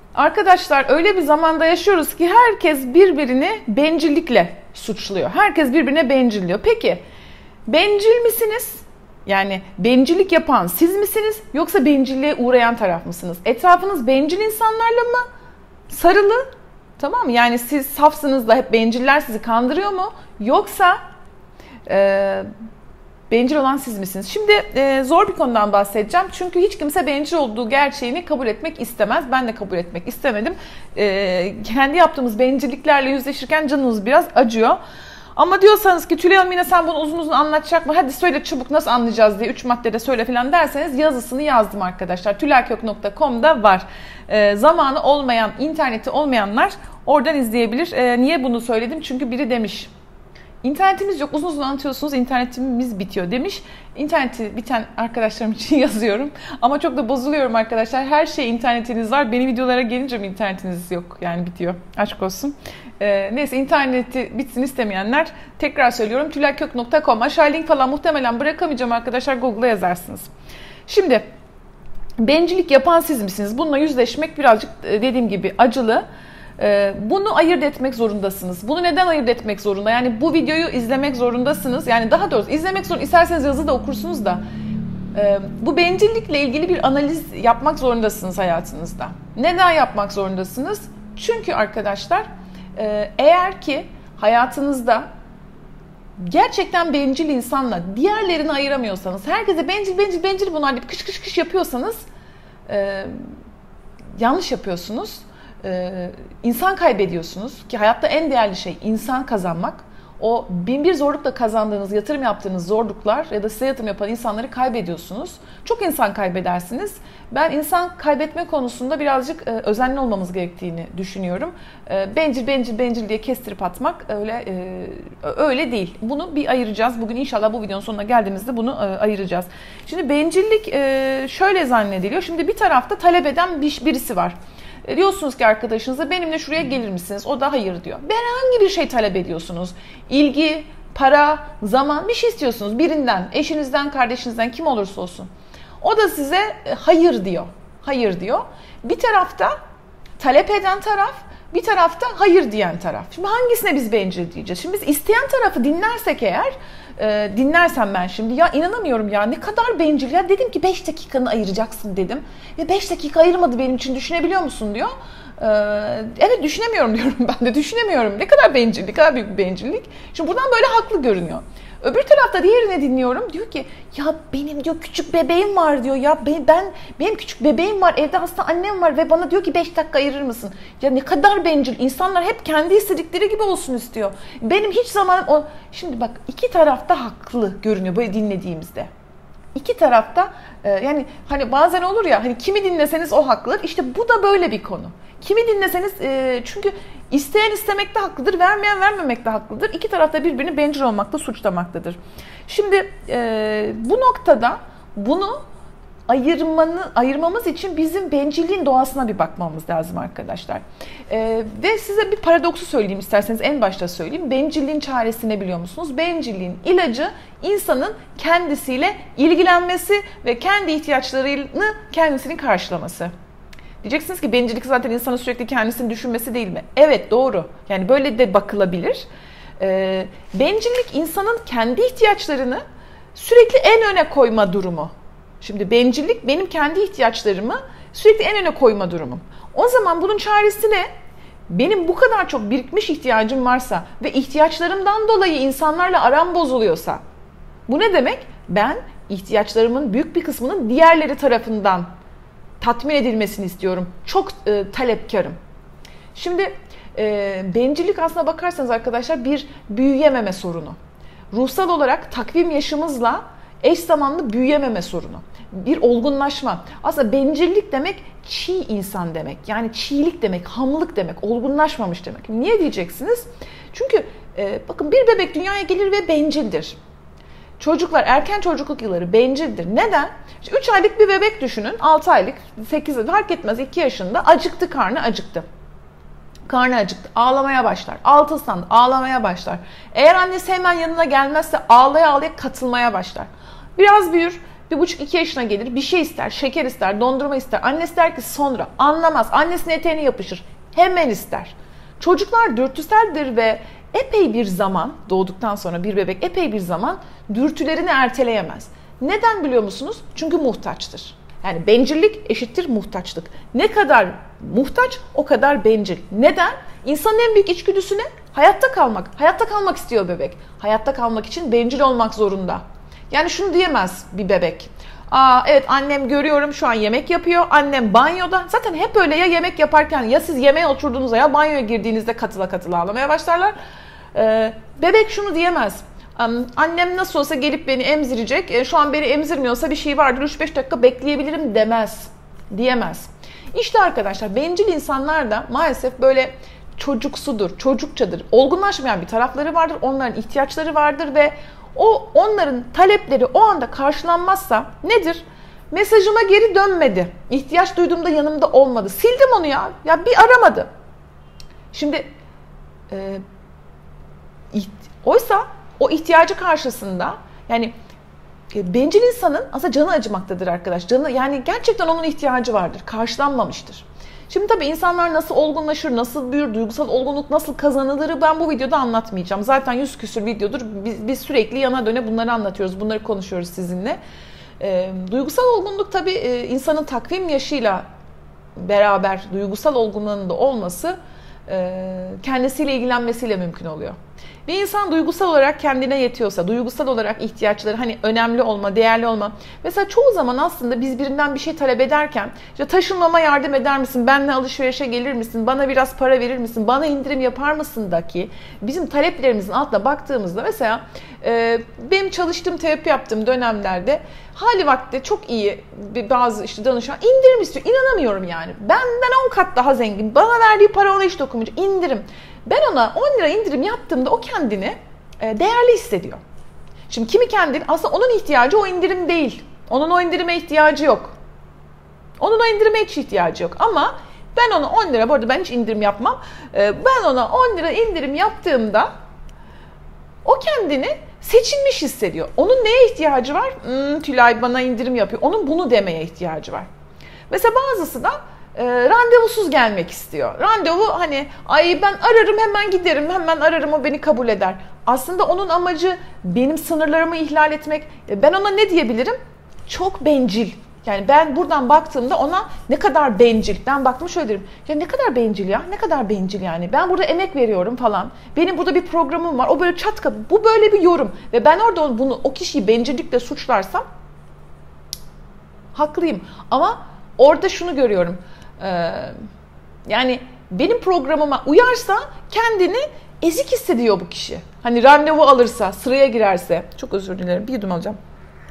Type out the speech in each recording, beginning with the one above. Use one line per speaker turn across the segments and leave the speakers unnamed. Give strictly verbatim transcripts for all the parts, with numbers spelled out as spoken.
Arkadaşlar öyle bir zamanda yaşıyoruz ki herkes birbirini bencillikle suçluyor. Herkes birbirine bencilliyor. Peki bencil misiniz? Yani bencillik yapan siz misiniz? Yoksa bencilliğe uğrayan taraf mısınız? Etrafınız bencil insanlarla mı sarılı? Tamam mı? Yani siz safsınız da hep benciller sizi kandırıyor mu? Yoksa e, bencil olan siz misiniz? Şimdi e, zor bir konudan bahsedeceğim. Çünkü hiç kimse bencil olduğu gerçeğini kabul etmek istemez. Ben de kabul etmek istemedim. E, kendi yaptığımız bencilliklerle yüzleşirken canınız biraz acıyor. Ama diyorsanız ki Tülay Hanım yine sen bunu uzun uzun anlatacak mı? Hadi söyle çabuk nasıl anlayacağız diye üç maddede söyle falan derseniz yazısını yazdım arkadaşlar. tülaykök nokta com'da var. E, zamanı olmayan, interneti olmayanlar oradan izleyebilir. E, niye bunu söyledim? Çünkü biri demiş. İnternetimiz yok, uzun uzun anlatıyorsunuz, internetimiz bitiyor demiş. İnterneti biten arkadaşlarım için yazıyorum. Ama çok da bozuluyorum arkadaşlar. Her şey internetiniz var. Benim videolara gelince mi internetiniz yok? Yani bitiyor. Aşk olsun. Ee, neyse interneti bitsin istemeyenler tekrar söylüyorum. tülaykök nokta com. Aşağı link falan muhtemelen bırakamayacağım arkadaşlar. Google'a yazarsınız. Şimdi bencillik yapan siz misiniz? Bununla yüzleşmek birazcık dediğim gibi acılı. Bunu ayırt etmek zorundasınız. Bunu neden ayırt etmek zorunda? Yani bu videoyu izlemek zorundasınız. Yani daha doğrusu izlemek zorunda. İsterseniz yazı da okursunuz da. Bu bencillikle ilgili bir analiz yapmak zorundasınız hayatınızda. Neden yapmak zorundasınız? Çünkü arkadaşlar eğer ki hayatınızda gerçekten bencil insanla diğerlerini ayıramıyorsanız, herkese bencil bencil bencil bunlar deyip kış kış kış yapıyorsanız yanlış yapıyorsunuz. Ee, insan kaybediyorsunuz ki hayatta en değerli şey insan kazanmak. O bin bir zorlukla kazandığınız, yatırım yaptığınız zorluklar ya da size yatırım yapan insanları kaybediyorsunuz. Çok insan kaybedersiniz. Ben insan kaybetme konusunda birazcık e, özenli olmamız gerektiğini düşünüyorum. E, bencil bencil bencil diye kestirip atmak öyle e, öyle değil. Bunu bir ayıracağız. Bugün inşallah bu videonun sonuna geldiğimizde bunu e, ayıracağız. Şimdi bencillik e, şöyle zannediliyor. Şimdi bir tarafta talep eden bir, birisi var. Diyorsunuz ki arkadaşınıza benimle şuraya gelir misiniz? O da hayır diyor. Herhangi bir şey talep ediyorsunuz. İlgi, para, zaman bir şey istiyorsunuz birinden, eşinizden, kardeşinizden kim olursa olsun. O da size hayır diyor. Hayır diyor. Bir tarafta talep eden taraf, bir tarafta hayır diyen taraf. Şimdi hangisine biz bencil diyeceğiz? Şimdi biz isteyen tarafı dinlersek eğer, e, dinlersem ben şimdi ya inanamıyorum ya ne kadar bencil ya dedim ki beş dakikanı ayıracaksın dedim. Ve beş dakika ayırmadı benim için düşünebiliyor musun diyor. E, evet düşünemiyorum diyorum ben de düşünemiyorum. Ne kadar bencil, ne kadar büyük bir bencillik. Şimdi buradan böyle haklı görünüyor. Öbür tarafta diğerine dinliyorum. Diyor ki ya benim diyor küçük bebeğim var diyor. Ya ben, ben benim küçük bebeğim var. Evde hasta annem var ve bana diyor ki beş dakika ayırır mısın? Ya ne kadar bencil. İnsanlar hep kendi istedikleri gibi olsun istiyor. Benim hiç zamanım o. Şimdi bak iki tarafta haklı görünüyor böyle dinlediğimizde. İki tarafta yani hani bazen olur ya hani kimi dinleseniz o haklıdır. İşte bu da böyle bir konu. Kimi dinleseniz çünkü isteyen istemekte haklıdır, vermeyen vermemekte haklıdır. İki tarafta birbirini bencil olmakta suçlamaktadır. Şimdi bu noktada bunu ayırmanı, ayırmamız için bizim bencilliğin doğasına bir bakmamız lazım arkadaşlar. Ee, ve size bir paradoksu söyleyeyim isterseniz en başta söyleyeyim. Bencilliğin çaresi ne biliyor musunuz? Bencilliğin ilacı insanın kendisiyle ilgilenmesi ve kendi ihtiyaçlarını kendisinin karşılaması. Diyeceksiniz ki bencillik zaten insanın sürekli kendisini düşünmesi değil mi? Evet doğru. Yani böyle de bakılabilir. Ee, bencillik insanın kendi ihtiyaçlarını sürekli en öne koyma durumu. Şimdi bencillik benim kendi ihtiyaçlarımı sürekli en öne koyma durumum. O zaman bunun çaresi ne? Benim bu kadar çok birikmiş ihtiyacım varsa ve ihtiyaçlarımdan dolayı insanlarla aram bozuluyorsa bu ne demek? Ben ihtiyaçlarımın büyük bir kısmının diğerleri tarafından tatmin edilmesini istiyorum. Çok e, talepkarım. Şimdi e, bencillik aslına bakarsanız arkadaşlar bir büyüyememe sorunu. Ruhsal olarak takvim yaşımızla eş zamanlı büyüyememe sorunu. Bir olgunlaşma. Aslında bencillik demek çiğ insan demek. Yani çiğlik demek, hamlık demek, olgunlaşmamış demek. Niye diyeceksiniz? Çünkü e, bakın bir bebek dünyaya gelir ve bencildir. Çocuklar erken çocukluk yılları bencildir. Neden? İşte üç aylık bir bebek düşünün. altı aylık, sekiz aylık fark etmez iki yaşında acıktı, karnı acıktı. Karnı acıktı. Ağlamaya başlar. Altı ıslandı. Ağlamaya başlar. Eğer annesi hemen yanına gelmezse ağlaya ağlaya katılmaya başlar. Biraz büyür. bir buçuk iki yaşına gelir, bir şey ister, şeker ister, dondurma ister. Annesi der ki sonra, anlamaz. Annesinin eteğine yapışır, hemen ister. Çocuklar dürtüseldir ve epey bir zaman, doğduktan sonra bir bebek epey bir zaman dürtülerini erteleyemez. Neden biliyor musunuz? Çünkü muhtaçtır. Yani bencillik eşittir muhtaçlık. Ne kadar muhtaç o kadar bencil. Neden? İnsanın en büyük içgüdüsü ne? Hayatta kalmak. Hayatta kalmak istiyor bebek. Hayatta kalmak için bencil olmak zorunda. Yani şunu diyemez bir bebek. Aa evet, annem görüyorum şu an yemek yapıyor. Annem banyoda. Zaten hep öyle, ya yemek yaparken ya siz yemeğe oturduğunuzda ya banyoya girdiğinizde katıla katıla ağlamaya başlarlar. Ee, bebek şunu diyemez. Annem nasıl olsa gelip beni emzirecek. E, şu an beni emzirmiyorsa bir şey vardır, üç beş dakika bekleyebilirim demez. Diyemez. İşte arkadaşlar, bencil insanlar da maalesef böyle çocuksudur, çocukçadır. Olgunlaşmayan bir tarafları vardır, onların ihtiyaçları vardır ve o onların talepleri o anda karşılanmazsa nedir? Mesajıma geri dönmedi. İhtiyaç duyduğumda yanımda olmadı. Sildim onu ya. Ya bir aramadı. Şimdi e, oysa o ihtiyacı karşısında yani e, bencil insanın aslında canı acımaktadır arkadaş. Canı, yani gerçekten onun ihtiyacı vardır. Karşılanmamıştır. Şimdi tabii insanlar nasıl olgunlaşır, nasıl büyür, duygusal olgunluk nasıl kazanılır ben bu videoda anlatmayacağım. Zaten yüz küsür videodur. Biz, biz sürekli yana döne bunları anlatıyoruz. Bunları konuşuyoruz sizinle. E, duygusal olgunluk tabii e, insanın takvim yaşıyla beraber duygusal olgunluğunun da olması e, kendisiyle ilgilenmesiyle mümkün oluyor. Bir insan duygusal olarak kendine yetiyorsa, duygusal olarak ihtiyaçları hani önemli olma, değerli olma. Mesela çoğu zaman aslında biz birinden bir şey talep ederken, işte taşınmama yardım eder misin, benimle alışverişe gelir misin, bana biraz para verir misin, bana indirim yapar mısın da ki bizim taleplerimizin altına baktığımızda mesela e, benim çalıştığım, terapi yaptığım dönemlerde hali vakti çok iyi bir bazı işte danışan indirim istiyor. İnanamıyorum yani. Benden on kat daha zengin. Bana verdiği para ona hiç dokunmayacak. İndirim. Ben ona on lira indirim yaptığımda o kendini değerli hissediyor. Şimdi kimi kendini, aslında onun ihtiyacı o indirim değil. Onun o indirime ihtiyacı yok. Onun o indirime hiç ihtiyacı yok. Ama ben ona on lira, bu arada ben hiç indirim yapmam. Ben ona on lira indirim yaptığımda o kendini seçilmiş hissediyor. Onun neye ihtiyacı var? Hmm, Tülay bana indirim yapıyor. Onun bunu demeye ihtiyacı var. Mesela bazısı da e, randevusuz gelmek istiyor. Randevu hani ay ben ararım hemen giderim, hemen ararım o beni kabul eder. Aslında onun amacı benim sınırlarımı ihlal etmek. E, ben ona ne diyebilirim? Çok bencil. Yani ben buradan baktığımda ona ne kadar bencil. Ben baktım şöyle derim. Ya ne kadar bencil ya. Ne kadar bencil yani. Ben burada emek veriyorum falan. Benim burada bir programım var. O böyle çatka. Bu böyle bir yorum. Ve ben orada bunu o kişiyi bencillikle suçlarsam haklıyım. Ama orada şunu görüyorum. Ee, yani benim programıma uyarsa kendini ezik hissediyor bu kişi. Hani randevu alırsa, sıraya girerse. Çok özür dilerim. Bir yudum alacağım.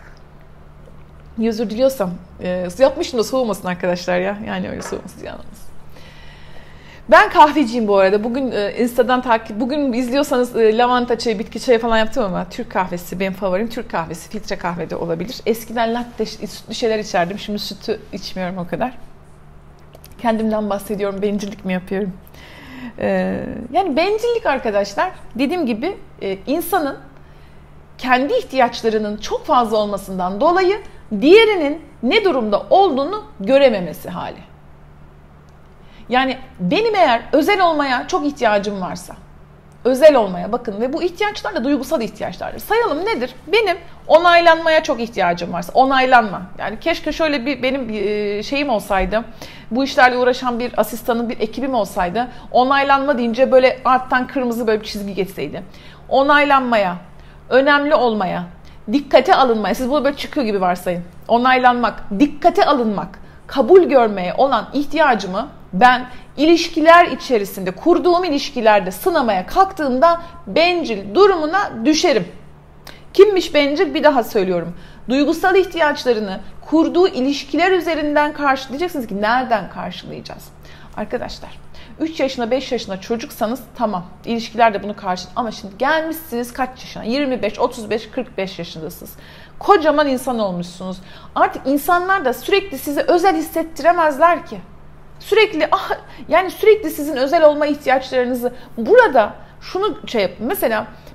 Özür diliyorsam e, yapmıştım da soğumasın arkadaşlar ya. Yani öyle soğumasın yalnız. Ben kahveciyim bu arada. Bugün e, Insta'dan takip, bugün izliyorsanız e, lavanta çayı, bitki çayı falan yaptım ama Türk kahvesi benim favorim. Türk kahvesi, filtre kahve de olabilir. Eskiden latte, sütlü şeyler içerdim. Şimdi sütü içmiyorum o kadar. Kendimden bahsediyorum. Bencillik mi yapıyorum? E, yani bencillik arkadaşlar, dediğim gibi e, insanın kendi ihtiyaçlarının çok fazla olmasından dolayı diğerinin ne durumda olduğunu görememesi hali. Yani benim eğer özel olmaya çok ihtiyacım varsa, özel olmaya bakın ve bu ihtiyaçlar da duygusal ihtiyaçlardır. Sayalım nedir? Benim onaylanmaya çok ihtiyacım varsa, onaylanma. Yani keşke şöyle bir benim şeyim olsaydı, bu işlerle uğraşan bir asistanım, bir ekibim olsaydı, onaylanma deyince böyle alttan kırmızı böyle bir çizgi geçseydi. Onaylanmaya, önemli olmaya, dikkate alınmaya, siz bunu böyle çıkıyor gibi varsayın. Onaylanmak, dikkate alınmak, kabul görmeye olan ihtiyacımı ben ilişkiler içerisinde, kurduğum ilişkilerde sınamaya kalktığımda bencil durumuna düşerim. Kimmiş bencil? Bir daha söylüyorum. Duygusal ihtiyaçlarını kurduğu ilişkiler üzerinden karşılayacaksınız ki nereden karşılayacağız? Arkadaşlar, üç yaşında, beş yaşında çocuksanız tamam. İlişkiler de bunu karşılar. Ama şimdi gelmişsiniz kaç yaşına? yirmi beş, otuz beş, kırk beş yaşındasınız. Kocaman insan olmuşsunuz. Artık insanlar da sürekli sizi özel hissettiremezler ki. Sürekli ah, yani sürekli sizin özel olma ihtiyaçlarınızı burada şunu şey yapın. Mesela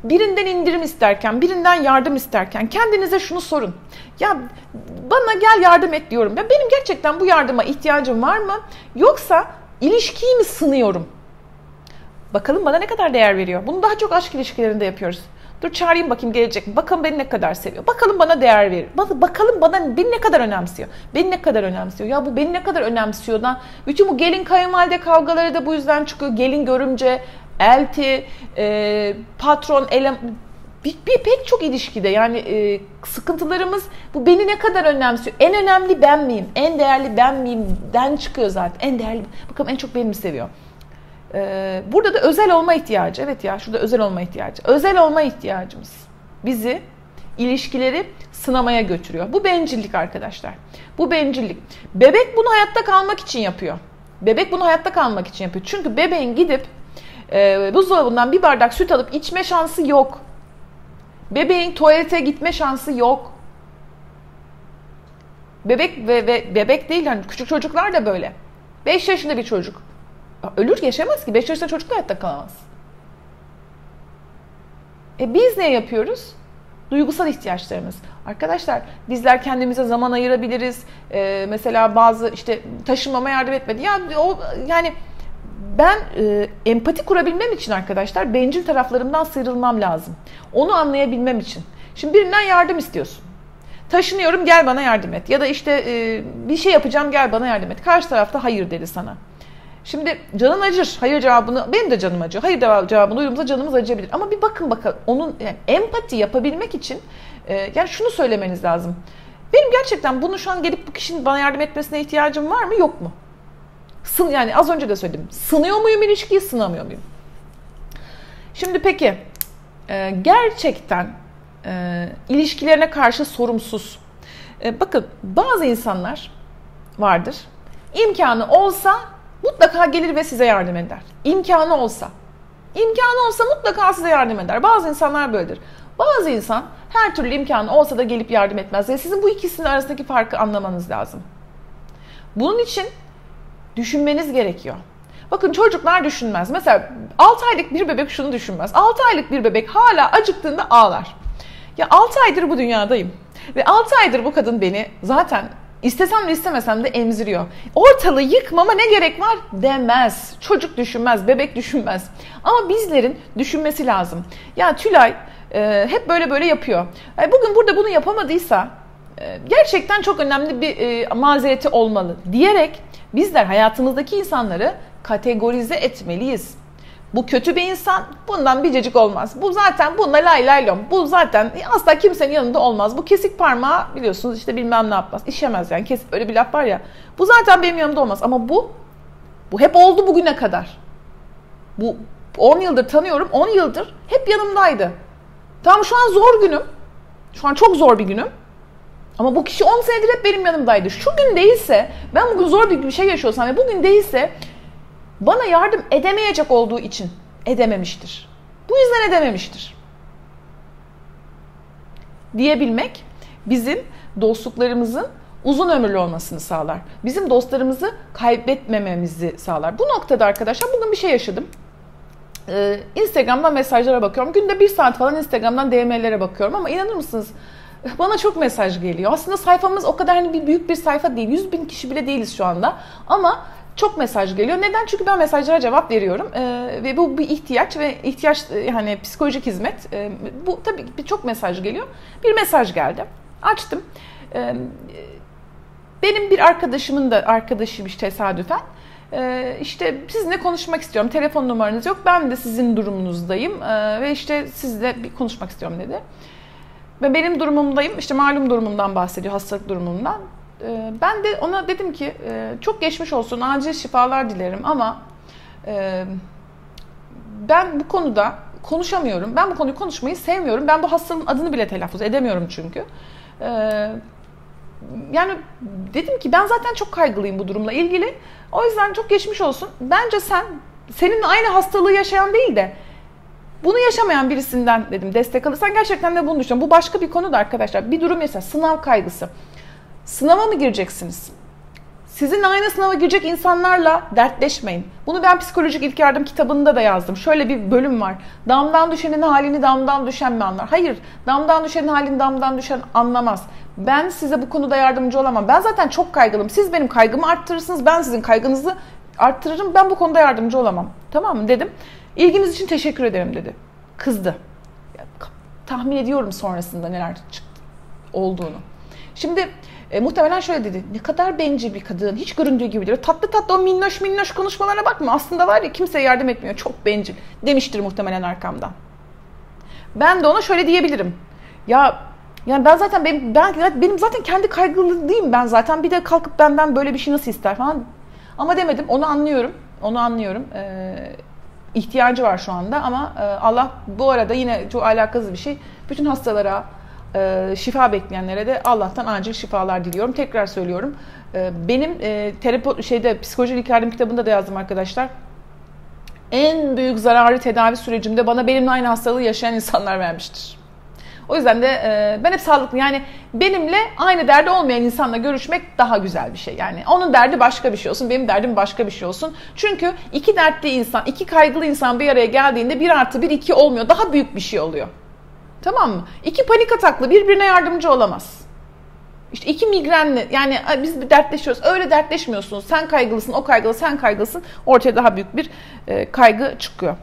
birinden indirim isterken, birinden yardım isterken kendinize şunu sorun. Ya bana gel yardım et diyorum. Ya benim gerçekten bu yardıma ihtiyacım var mı? Yoksa ilişkiyi mi sınıyorum? Bakalım bana ne kadar değer veriyor. Bunu daha çok aşk ilişkilerinde yapıyoruz. Dur çağırayım bakayım gelecek mi? Bakalım beni ne kadar seviyor. Bakalım bana değer verir. Bakalım bana beni ne kadar önemsiyor. Beni ne kadar önemsiyor. Ya bu beni ne kadar önemsiyor da. Bütün bu gelin kayınvalide kavgaları da bu yüzden çıkıyor. Gelin görümce, elti, e, patron, elem... Bir, bir pek çok ilişkide yani e, sıkıntılarımız bu beni ne kadar önemsiyor. En önemli ben miyim? En değerli ben miyim?den çıkıyor zaten. En değerli. Bakalım en çok beni mi seviyor? Burada da özel olma ihtiyacı. Evet ya şurada özel olma ihtiyacı. Özel olma ihtiyacımız bizi ilişkileri sınamaya götürüyor. Bu bencillik arkadaşlar. Bu bencillik. Bebek bunu hayatta kalmak için yapıyor. Bebek bunu hayatta kalmak için yapıyor. Çünkü bebeğin gidip e, buzdolabından bir bardak süt alıp içme şansı yok. Bebeğin tuvalete gitme şansı yok. Bebek ve, ve bebek değil yani küçük çocuklar da böyle. beş yaşında bir çocuk. Ölür yaşamaz ki. beş yaşında çocuk da hayatta kalamaz. E biz ne yapıyoruz? Duygusal ihtiyaçlarımız. Arkadaşlar bizler kendimize zaman ayırabiliriz. Ee, mesela bazı işte taşınmama yardım etmedi. Ya o yani ben e, empati kurabilmem için arkadaşlar bencil taraflarımdan sıyrılmam lazım. Onu anlayabilmem için. Şimdi birinden yardım istiyorsun. Taşınıyorum gel bana yardım et. Ya da işte e, bir şey yapacağım gel bana yardım et. Karşı tarafta hayır dedi sana. Şimdi canın acır. Hayır cevabını, benim de canım acıyor. Hayır cevabını duyduğumuzda canımız acıyabilir. Ama bir bakın bakalım onun yani empati yapabilmek için e, yani şunu söylemeniz lazım. Benim gerçekten bunu şu an gelip bu kişinin bana yardım etmesine ihtiyacım var mı yok mu? Sın, yani az önce de söyledim. Sınıyor muyum ilişkiyi, sınamıyor muyum? Şimdi peki e, gerçekten e, ilişkilerine karşı sorumsuz. E, bakın bazı insanlar vardır. İmkanı olsa mutlaka gelir ve size yardım eder. İmkanı olsa. İmkanı olsa mutlaka size yardım eder. Bazı insanlar böyledir. Bazı insan her türlü imkanı olsa da gelip yardım etmez. Yani sizin bu ikisinin arasındaki farkı anlamanız lazım. Bunun için düşünmeniz gerekiyor. Bakın çocuklar düşünmez. Mesela altı aylık bir bebek şunu düşünmez. altı aylık bir bebek hala acıktığında ağlar. Ya altı aydır bu dünyadayım. Ve altı aydır bu kadın beni zaten İstesem de istemesem de emziriyor. Ortalığı yıkmama ne gerek var demez. Çocuk düşünmez, bebek düşünmez. Ama bizlerin düşünmesi lazım. Ya Tülay e, hep böyle böyle yapıyor. E, bugün burada bunu yapamadıysa e, gerçekten çok önemli bir e, mazereti olmalı diyerek bizler hayatımızdaki insanları kategorize etmeliyiz. Bu kötü bir insan, bundan biricik olmaz. Bu zaten bununla lay lay lom. Bu zaten asla kimsenin yanında olmaz. Bu kesik parmağı biliyorsunuz işte bilmem ne yapmaz. İşemez yani. Kesik öyle bir laf var ya. Bu zaten benim yanımda olmaz. Ama bu, bu hep oldu bugüne kadar. Bu on yıldır tanıyorum. on yıldır hep yanımdaydı. Tamam şu an zor günüm. Şu an çok zor bir günüm. Ama bu kişi on senedir hep benim yanımdaydı. Şu gün değilse, ben bugün zor bir şey yaşıyorsam ve bugün değilse bana yardım edemeyecek olduğu için edememiştir. Bu yüzden edememiştir. Diyebilmek bizim dostluklarımızın uzun ömürlü olmasını sağlar. Bizim dostlarımızı kaybetmememizi sağlar. Bu noktada arkadaşlar bugün bir şey yaşadım. Ee, Instagram'dan mesajlara bakıyorum. Günde bir saat falan Instagram'dan D M'lere bakıyorum ama inanır mısınız? Bana çok mesaj geliyor. Aslında sayfamız o kadar hani bir büyük bir sayfa değil. yüz bin kişi bile değiliz şu anda. Ama çok mesaj geliyor. Neden? Çünkü ben mesajlara cevap veriyorum ee, ve bu bir ihtiyaç ve ihtiyaç yani psikolojik hizmet. Ee, bu tabii bir çok mesaj geliyor. Bir mesaj geldi. Açtım. Ee, benim bir arkadaşımın da arkadaşıymış tesadüfen. Ee, işte sizinle konuşmak istiyorum. Telefon numaranız yok. Ben de sizin durumunuzdayım ee, ve işte sizle bir konuşmak istiyorum dedi. Ve benim durumumdayım. İşte malum durumumdan bahsediyor. Hastalık durumumdan. Ben de ona dedim ki çok geçmiş olsun, acil şifalar dilerim ama ben bu konuda konuşamıyorum. Ben bu konuyu konuşmayı sevmiyorum. Ben bu hastalığın adını bile telaffuz edemiyorum çünkü. Yani dedim ki ben zaten çok kaygılıyım bu durumla ilgili. O yüzden çok geçmiş olsun. Bence sen seninle aynı hastalığı yaşayan değil de bunu yaşamayan birisinden dedim destek alırsan gerçekten de bunu düşünüyorum. Bu başka bir konu da arkadaşlar. Bir durum yaşa, sınav kaygısı. Sınava mı gireceksiniz? Sizin aynı sınava girecek insanlarla dertleşmeyin. Bunu ben psikolojik ilk yardım kitabında da yazdım. Şöyle bir bölüm var. Damdan düşenin halini damdan düşen mi anlar? Hayır, damdan düşenin halini damdan düşen anlamaz. Ben size bu konuda yardımcı olamam. Ben zaten çok kaygılım. Siz benim kaygımı arttırırsınız. Ben sizin kaygınızı arttırırım. Ben bu konuda yardımcı olamam. Tamam mı dedim. İlginiz için teşekkür ederim dedi. Kızdı. Tahmin ediyorum sonrasında neler çıktı olduğunu. Şimdi e, muhtemelen şöyle dedi. Ne kadar bencil bir kadın. Hiç göründüğü gibi değil. Tatlı tatlı o minnoş minnoş konuşmalarına bakma. Aslında var ya kimseye yardım etmiyor. Çok bencil. Demiştir muhtemelen arkamdan. Ben de ona şöyle diyebilirim. Ya yani ben zaten benim, ben, benim zaten kendi kaygılıyım ben zaten. Bir de kalkıp benden böyle bir şey nasıl ister falan. Ama demedim. Onu anlıyorum. Onu anlıyorum. Ee, ihtiyacı var şu anda ama e, Allah bu arada yine çok alakasız bir şey. Bütün hastalara, e, şifa bekleyenlere de Allah'tan acil şifalar diliyorum. Tekrar söylüyorum. E, benim e, terapi şeyde psikolojik ilk yardım kitabında da yazdım arkadaşlar. En büyük zararı tedavi sürecimde bana benimle aynı hastalığı yaşayan insanlar vermiştir. O yüzden de e, ben hep sağlıklı, yani benimle aynı derdi olmayan insanla görüşmek daha güzel bir şey. Yani onun derdi başka bir şey olsun, benim derdim başka bir şey olsun. Çünkü iki dertli insan, iki kaygılı insan bir araya geldiğinde bir artı bir iki olmuyor. Daha büyük bir şey oluyor. Tamam mı? İki panik ataklı birbirine yardımcı olamaz. İşte iki migrenli, yani biz bir dertleşiyoruz. Öyle dertleşmiyorsunuz. Sen kaygılısın, o kaygılı, sen kaygılısın. Ortaya daha büyük bir e, kaygı çıkıyor.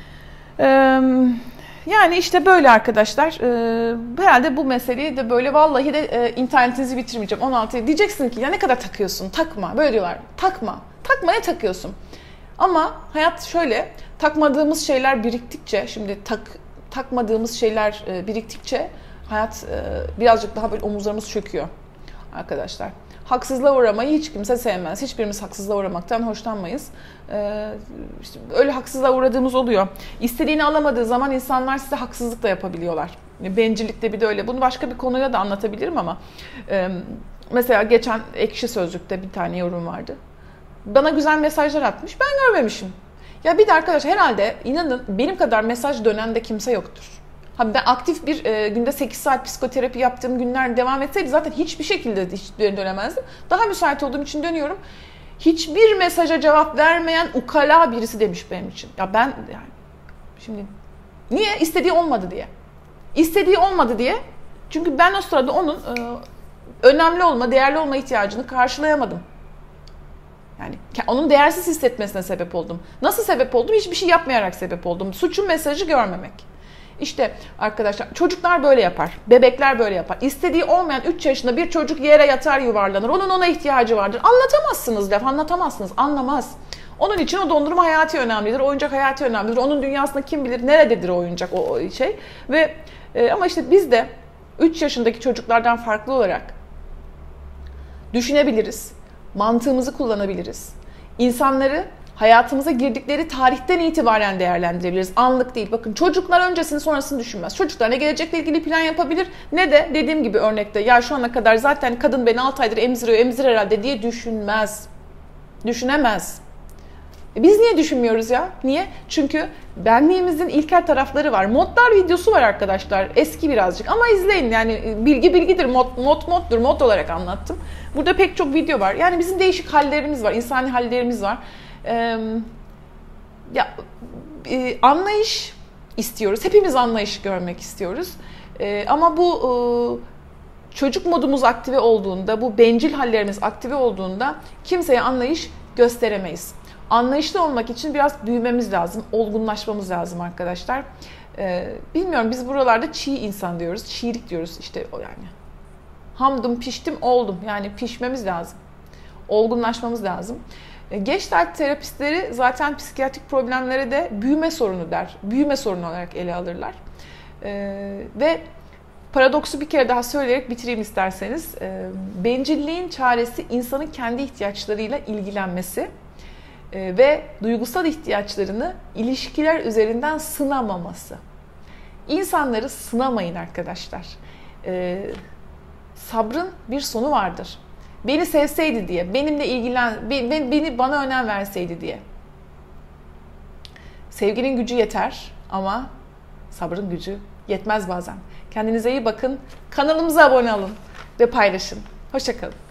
Eee... Yani işte böyle arkadaşlar. Ee, herhalde bu meseleyi de böyle vallahi de e, internetinizi bitirmeyeceğim. on altı diyeceksin ki ya ne kadar takıyorsun? Takma. Böyle diyorlar. Takma. Takma, ne takıyorsun? Ama hayat şöyle, takmadığımız şeyler biriktikçe, şimdi tak takmadığımız şeyler e, biriktikçe hayat e, birazcık daha böyle omuzlarımız çöküyor arkadaşlar. Haksızlığa uğramayı hiç kimse sevmez. Hiçbirimiz haksızlığa uğramaktan hoşlanmayız. Ee, işte öyle haksızlığa uğradığımız oluyor. İstediğini alamadığı zaman insanlar size haksızlık da yapabiliyorlar. Bencillikte bir de öyle. Bunu başka bir konuya da anlatabilirim ama e, mesela geçen Ekşi Sözlük'te bir tane yorum vardı. Bana güzel mesajlar atmış. Ben görmemişim. Ya bir de arkadaş, herhalde inanın benim kadar mesaj dönen de kimse yoktur. Ha, ben aktif bir e, günde sekiz saat psikoterapi yaptığım günler devam etseydi zaten hiçbir şekilde hiçbir dönemezdim. Daha müsait olduğum için dönüyorum. Hiçbir mesaja cevap vermeyen ukala birisi demiş benim için. Ya ben yani şimdi niye? İstediği olmadı diye. İstediği olmadı diye. Çünkü ben o sırada onun e, önemli olma, değerli olma ihtiyacını karşılayamadım. Yani onun değersiz hissetmesine sebep oldum. Nasıl sebep oldum? Hiçbir şey yapmayarak sebep oldum. Suçun mesajı görmemek. İşte arkadaşlar, çocuklar böyle yapar. Bebekler böyle yapar. İstediği olmayan üç yaşında bir çocuk yere yatar, yuvarlanır. Onun ona ihtiyacı vardır. Anlatamazsınız laf, anlatamazsınız. Anlamaz. Onun için o dondurma hayati önemlidir. Oyuncak hayati önemlidir. Onun dünyasında kim bilir nerededir o oyuncak, o, o şey. Ve e, ama işte biz de üç yaşındaki çocuklardan farklı olarak düşünebiliriz. Mantığımızı kullanabiliriz. İnsanları hayatımıza girdikleri tarihten itibaren değerlendirebiliriz. Anlık değil. Bakın, çocuklar öncesini sonrasını düşünmez. Çocuklar ne gelecekle ilgili plan yapabilir ne de dediğim gibi örnekte ya şu ana kadar zaten kadın beni altı aydır emziriyor, emzir herhalde diye düşünmez. Düşünemez. E biz niye düşünmüyoruz ya? Niye? Çünkü benliğimizin ilkel tarafları var. Modlar videosu var arkadaşlar. Eski birazcık ama izleyin. Yani bilgi bilgidir. Mod, mod moddur. Mod olarak anlattım. Burada pek çok video var. Yani bizim değişik hallerimiz var. İnsani hallerimiz var. Ee, ya e, anlayış istiyoruz. Hepimiz anlayış görmek istiyoruz. Ee, ama bu e, çocuk modumuz aktive olduğunda, bu bencil hallerimiz aktive olduğunda kimseye anlayış gösteremeyiz. Anlayışlı olmak için biraz büyümemiz lazım, olgunlaşmamız lazım arkadaşlar. Ee, bilmiyorum, biz buralarda çiğ insan diyoruz, çiğlik diyoruz işte o yani. Hamdım, piştim, oldum. Yani pişmemiz lazım. Olgunlaşmamız lazım. Gestalt terapistleri zaten psikiyatrik problemlere de büyüme sorunu der. Büyüme sorunu olarak ele alırlar. Ee, ve paradoksu bir kere daha söyleyerek bitireyim isterseniz. Ee, bencilliğin çaresi insanın kendi ihtiyaçlarıyla ilgilenmesi ee, ve duygusal ihtiyaçlarını ilişkiler üzerinden sınamaması. İnsanları sınamayın arkadaşlar. Ee, sabrın bir sonu vardır. Beni sevseydi diye, benimle ilgilen, beni, beni bana önem verseydi diye. Sevginin gücü yeter ama sabrın gücü yetmez bazen. Kendinize iyi bakın. Kanalımıza abone olun ve paylaşın. Hoşça kalın.